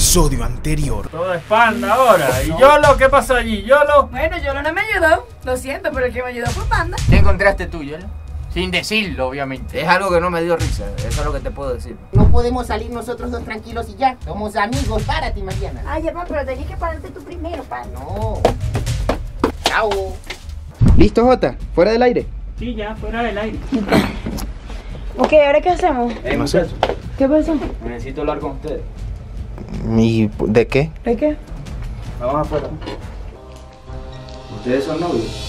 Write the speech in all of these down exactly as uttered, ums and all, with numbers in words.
episodio anterior. Todo es Panda ahora. ¿Y Yolo? ¿Qué pasó allí? ¿Yolo? Bueno, Yolo no me ayudó. Lo siento, pero el que me ayudó fue Panda. ¿Qué encontraste tú, Yolo? Sin decirlo, obviamente. Es algo que no me dio risa, eso es lo que te puedo decir. No podemos salir nosotros dos tranquilos y ya. Somos amigos, párate, Mariana. Ay, ya, pa, pero tenés que pararte tú primero, pa. No. Chao. ¿Listo, Jota? ¿Fuera del aire? Sí, ya, fuera del aire. Ok, ¿ahora qué hacemos? Eh, muchachos, ¿Qué pasó? necesito hablar con ustedes. ¿Y de qué? ¿De qué? Vamos afuera. ¿Ustedes son novios?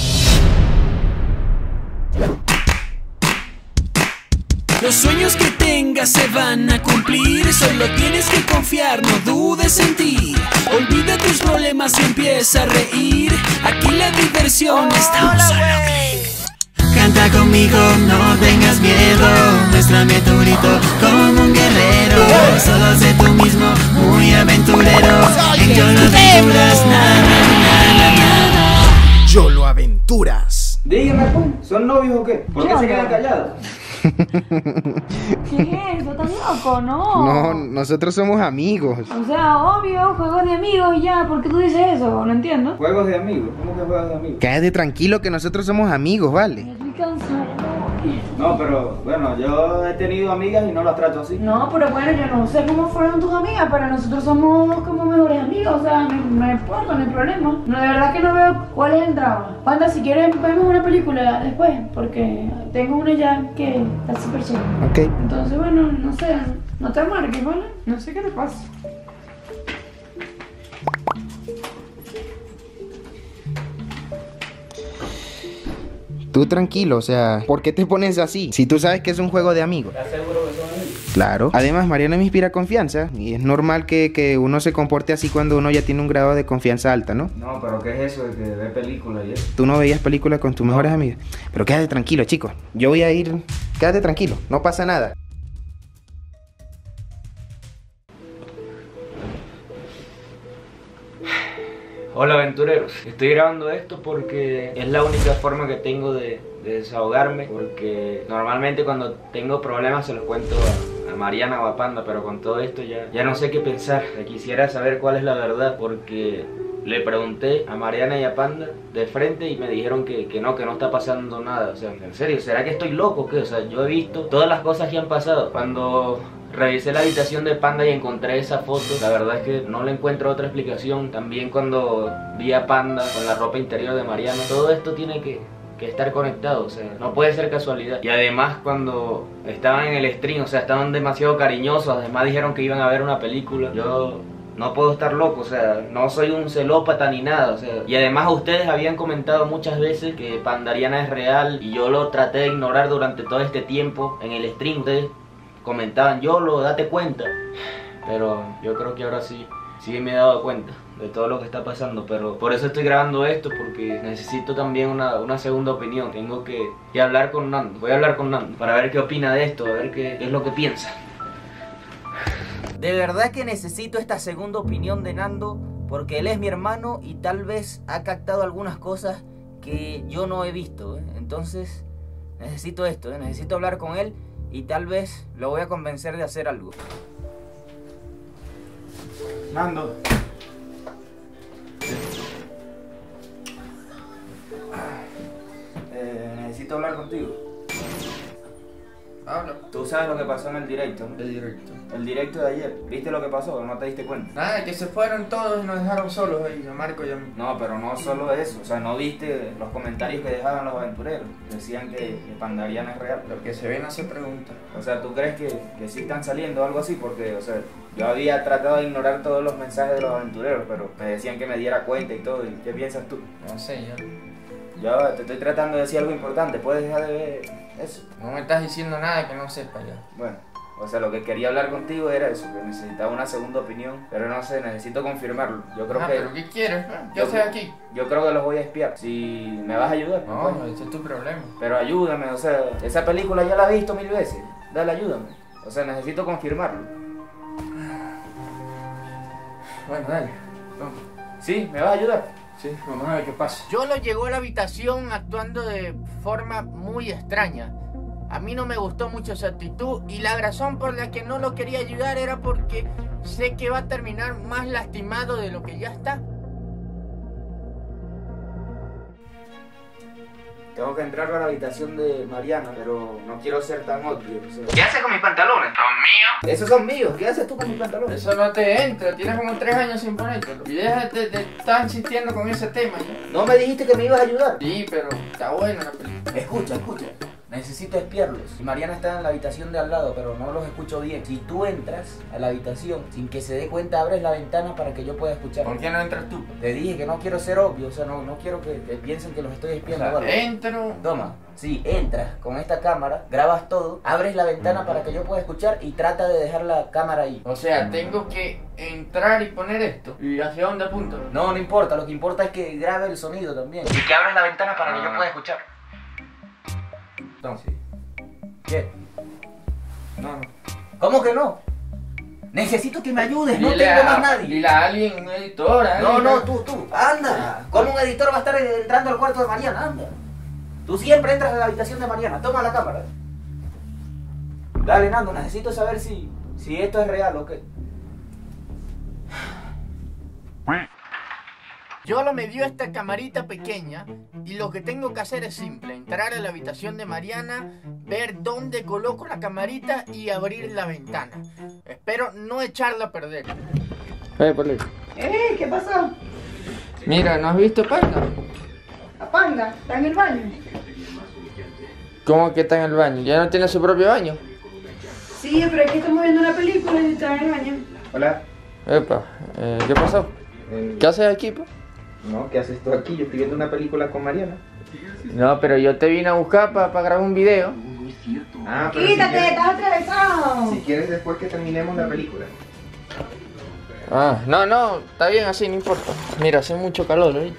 Los sueños que tengas se van a cumplir. Solo tienes que confiar, no dudes en ti. Olvida tus problemas y empieza a reír. Aquí la diversión está un solo clic. Canta conmigo, no tengas miedo. Muéstrame tu grito como un guerrero. Solo sé tú mismo, muy aventurero. En Yolo Aventuras, nada, nada, nada. Yolo Aventuras. Díganme, pues, ¿son novios o qué? ¿Por qué se quedan callados? ¿Qué es eso? ¿Estás loco? No. No, nosotros somos amigos. O sea, obvio, juegos de amigos y ya. ¿Por qué tú dices eso? No entiendo. Juegos de amigos, ¿cómo que juegos de amigos? Quédate tranquilo que nosotros somos amigos, ¿vale? Estoy cansada. No, pero bueno, yo he tenido amigas y no las trato así. No, pero bueno, yo no sé cómo fueron tus amigas, pero nosotros somos como mejores amigos, o sea, no, no importa, no hay problema. No, de verdad que no veo cuál es el drama. Panda, si quieres vemos una película después, porque tengo una ya que está súper chévere. Ok. Entonces, bueno, no sé, no te marques, ¿vale? No sé qué te pasa. Tú tranquilo, o sea, ¿por qué te pones así? Si tú sabes que es un juego de amigos. ¿Estás seguro que son amigos? Claro. Además, Mariana me inspira confianza y es normal que, que uno se comporte así cuando uno ya tiene un grado de confianza alta, ¿no? No, pero ¿qué es eso de que ve películas y eso? Tú no veías películas con tus mejores amigas. Pero quédate tranquilo, chicos. Yo voy a ir... Quédate tranquilo, no pasa nada. Hola aventureros, estoy grabando esto porque es la única forma que tengo de, de desahogarme, porque normalmente cuando tengo problemas se los cuento a, a Mariana o a Panda, pero con todo esto ya, ya no sé qué pensar. Quisiera saber cuál es la verdad, porque le pregunté a Mariana y a Panda de frente y me dijeron que, que no, que no está pasando nada. O sea, en serio, ¿será que estoy loco o qué? O sea, yo he visto todas las cosas que han pasado. Cuando revisé la habitación de Panda y encontré esa foto, la verdad es que no le encuentro otra explicación. También cuando vi a Panda con la ropa interior de Mariana, todo esto tiene que, que estar conectado, o sea, no puede ser casualidad. Y además cuando estaban en el stream, o sea, estaban demasiado cariñosos, además dijeron que iban a ver una película. Yo no puedo estar loco, o sea, no soy un celópata ni nada, o sea. Y además ustedes habían comentado muchas veces que Pandariana es real y yo lo traté de ignorar durante todo este tiempo en el stream. Ustedes comentaban, Yolo, date cuenta. Pero yo creo que ahora sí, sí me he dado cuenta de todo lo que está pasando. Pero por eso estoy grabando esto, porque necesito también una, una segunda opinión. Tengo que, que hablar con Nando, voy a hablar con Nando para ver qué opina de esto, a ver qué, qué es lo que piensa. De verdad que necesito esta segunda opinión de Nando, porque él es mi hermano y tal vez ha captado algunas cosas que yo no he visto, ¿eh? Entonces necesito esto, ¿eh? Necesito hablar con él y tal vez lo voy a convencer de hacer algo. Nando. Eh, necesito hablar contigo. Habla. Tú sabes lo que pasó en el directo, ¿no? El directo. El directo de ayer. ¿Viste lo que pasó o no te diste cuenta? Nada, que se fueron todos y nos dejaron solos ahí, a Marco y a mí. No, pero no solo eso. O sea, no viste los comentarios que dejaban los aventureros. Decían que, que Pandariana es real. Lo que se ven hace preguntas. O sea, ¿tú crees que, que sí están saliendo o algo así? Porque, o sea, yo había tratado de ignorar todos los mensajes de los aventureros, pero me decían que me diera cuenta y todo. ¿Y qué piensas tú? No sé, yo. Yo te estoy tratando de decir algo importante. ¿Puedes dejar de ver eso? No me estás diciendo nada que no sepa ya. Bueno, o sea, lo que quería hablar contigo era eso, que necesitaba una segunda opinión, pero no sé, necesito confirmarlo. Yo creo Ah, que... ¿pero qué quieres? ¿Qué yo, haces aquí? Yo creo que los voy a espiar. Si me vas a ayudar. No, pues. ese es tu problema. Pero ayúdame, o sea, esa película ya la he visto mil veces. Dale, ayúdame. O sea, necesito confirmarlo. Bueno, dale. Vamos. ¿Sí? ¿Me vas a ayudar? Sí, vamos a ver qué pasa. Yolo llegó a la habitación actuando de forma muy extraña. A mí no me gustó mucho su actitud y la razón por la que no lo quería ayudar era porque sé que va a terminar más lastimado de lo que ya está. Tengo que entrar a la habitación de Mariana, pero no quiero ser tan obvio. O sea, ¿qué haces con mis pantalones? ¿Son míos? Esos son míos. ¿Qué haces tú con mis pantalones? Eso no te entra, tienes como tres años sin ponértelo. Y déjate de estar insistiendo con ese tema. ¿Ya? ¿No me dijiste que me ibas a ayudar? Sí, pero está buena la película. Escucha, escucha. Necesito espiarlos. Y Mariana está en la habitación de al lado, pero no los escucho bien. Si tú entras a la habitación sin que se dé cuenta, abres la ventana para que yo pueda escuchar. ¿Por qué no entras tú? Te dije que no quiero ser obvio, o sea, no, no quiero que, que piensen que los estoy espiando. O sea, ¿Vale? entro. Toma, sí, entras con esta cámara, grabas todo, abres la ventana para que yo pueda escuchar y trata de dejar la cámara ahí. O sea, tengo que entrar y poner esto. ¿Y hacia dónde apunto? No, no importa, lo que importa es que grabe el sonido también. Y que abras la ventana para que yo pueda escuchar. Entonces, ¿qué? No, no. ¿Cómo que no? Necesito que me ayudes, no Dile tengo a- más nadie. Dile a alguien, un editor, a No, alguien. no, tú, tú, anda. ¿Cómo un editor va a estar entrando al cuarto de Mariana? Anda. Tú siempre entras a la habitación de Mariana, toma la cámara. Dale, Nando, necesito saber si, si esto es real o qué. Yolo me dio esta camarita pequeña y lo que tengo que hacer es simple, entrar a la habitación de Mariana, ver dónde coloco la camarita y abrir la ventana. Espero no echarla a perder. Eh, Poli. ¡Eh! ¿Qué pasó? Mira, ¿no has visto Panda? ¿A Panda? ¿Está en el baño? ¿Cómo que está en el baño? ¿Ya no tiene su propio baño? Sí, pero es que estamos viendo una película y está en el baño. Hola. Epa, eh, ¿qué pasó? Eh, ¿Qué haces aquí, pues? No, ¿qué haces tú aquí? Yo estoy viendo una película con Mariana. No, pero yo te vine a buscar para grabar un video. Ah, pero ¡Quítate! si quieres, ¡Estás atravesado! si quieres después que terminemos la película. Ah, no, no, está bien así, no importa. Mira, hace mucho calor, ¿viste?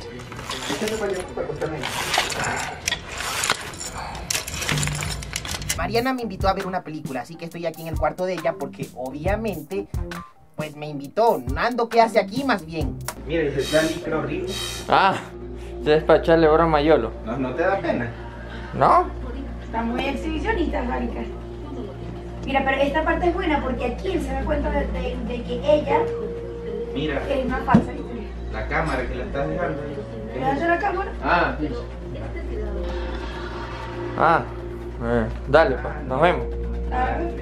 Mariana me invitó a ver una película, así que estoy aquí en el cuarto de ella porque obviamente, pues me invitó. Nando, ¿qué hace aquí más bien? Mira, ese es Danny, pero horrible. Ah, es para echarle broma a Yolo. No, no te da pena. ¿No? Está muy exhibicionista, marica. Mira, pero esta parte es buena porque aquí él se da cuenta de, de- de que ella Mira, es una falsa. ¿Viste? la cámara que la estás dejando. ¿Le das a la cámara? Ah, sí. Ah, eh, dale, pues, nos vemos. A ver.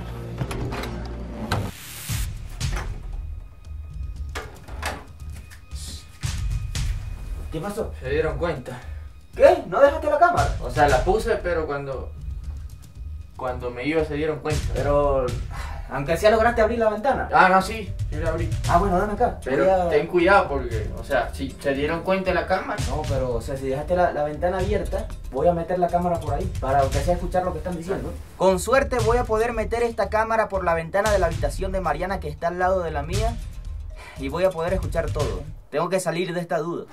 ¿Qué pasó? Se dieron cuenta. ¿Qué? ¿No dejaste la cámara? O sea, la puse, pero cuando cuando me iba se dieron cuenta. Pero, aunque sea lograste abrir la ventana. Ah, no, sí, sí la abrí. Ah, bueno, dame acá. Pero Voy a- ten cuidado porque, o sea, si se dieron cuenta de la cámara. No, pero, o sea, si dejaste la, la ventana abierta, voy a meter la cámara por ahí, para aunque sea escuchar lo que están diciendo. Con suerte voy a poder meter esta cámara por la ventana de la habitación de Mariana que está al lado de la mía, y voy a poder escuchar todo. Tengo que salir de esta duda.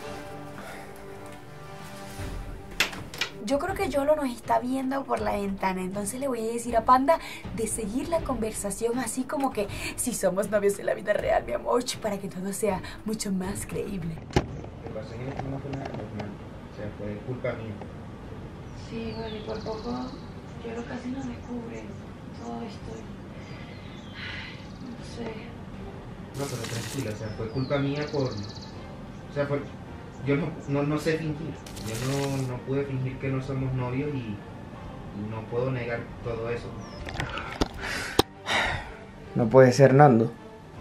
Yo creo que Yolo nos está viendo por la ventana, entonces le voy a decir a Panda de seguir la conversación así como que si somos novios en la vida real, mi amor, para que todo sea mucho más creíble. Lo que pasa es que no fue nada normal. O sea, fue culpa mía. Sí, bueno, y por poco yo lo casi no descubre todo esto. No sé. No, pero tranquila, o sea, fue culpa mía por... O sea, fue... Yo no, no, no sé fingir. Yo no, no pude fingir que no somos novios y, y no puedo negar todo eso. No puede ser, Nando.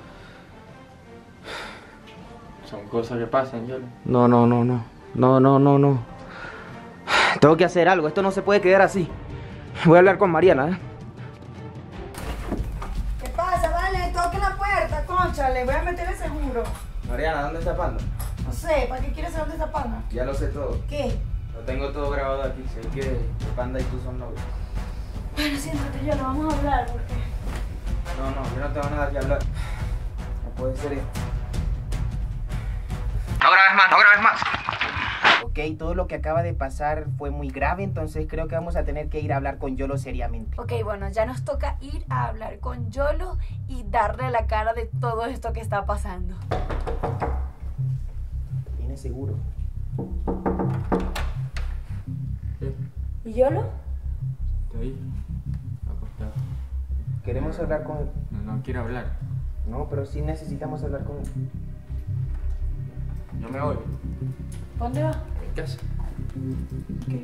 Son cosas que pasan, Yolo. No, no, no, no. No, no, no, no. Tengo que hacer algo. Esto no se puede quedar así. Voy a hablar con Mariana, ¿eh? ¿Qué pasa? Vale, toque la puerta, concha, le voy a meter el seguro. Mariana, ¿dónde está Panda? No sé, ¿para qué quieres saber dónde está Panda? Ya lo sé todo. ¿Qué? Lo tengo todo grabado aquí. Sé que que Panda y tú son novios. Bueno, siéntate, yo lo vamos a hablar porque... No, no, yo no tengo nada que hablar. No puede ser esto. No grabes más, no grabes más. Ok, todo lo que acaba de pasar fue muy grave, entonces creo que vamos a tener que ir a hablar con Yolo seriamente. Ok, bueno, ya nos toca ir a hablar con Yolo y darle la cara de todo esto que está pasando. ¿Viene seguro? ¿Y Yolo? Está ahí, acostado. Queremos hablar con él. No, no quiero hablar. No, pero sí necesitamos hablar con él. Yo me voy. ¿Dónde vas? En casa. ¿Qué?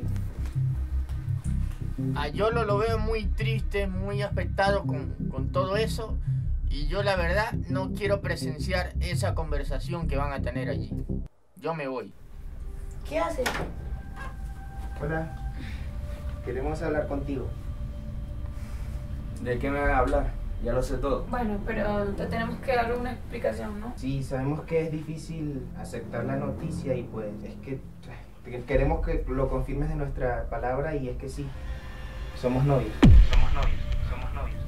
A Yolo lo veo muy triste, muy afectado con, con todo eso. Y yo la verdad no quiero presenciar esa conversación que van a tener allí. Yo me voy. ¿Qué haces? Hola. Queremos hablar contigo. ¿De qué me vas a hablar? Ya lo sé todo. Bueno, pero te tenemos que dar una explicación, ¿no? Sí, sabemos que es difícil aceptar la noticia y pues es que eh, queremos que lo confirmes de nuestra palabra y es que sí, somos novios. Somos novios, somos novios.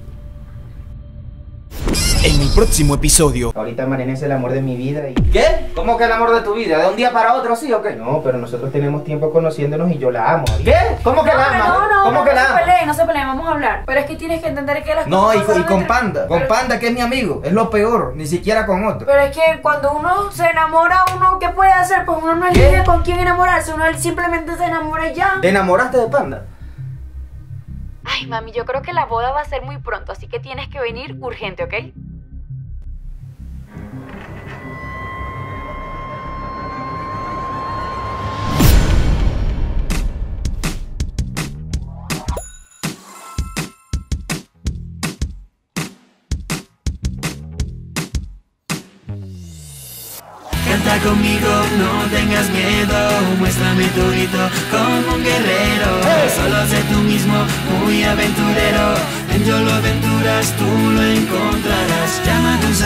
En el próximo episodio. Ahorita Mariana es el amor de mi vida y... ¿Qué? ¿Cómo que el amor de tu vida? ¿De un día para otro sí o qué? No, pero nosotros tenemos tiempo conociéndonos y yo la amo. ¿Qué? ¿Cómo que No, la pero amas? no, no, ¿Cómo no, que no la se amas? peleen, no se peleen, vamos a hablar. Pero es que tienes que entender que las No, y, cosas y pasan con entre- Panda, con pero- Panda que es mi amigo, es lo peor, ni siquiera con otro. Pero es que cuando uno se enamora, uno, ¿qué puede hacer? Pues uno no ¿Qué? elige con quién enamorarse, uno simplemente se enamora y ya. ¿Te enamoraste de Panda? Ay, mami, yo creo que la boda va a ser muy pronto, así que tienes que venir urgente, ¿ok? Canta conmigo, no tengas miedo, muéstrame tu grito como un guerrero. Solo sé tú mismo, muy aventurero. En Yolo Aventuras tú lo encontrarás. Llama a tus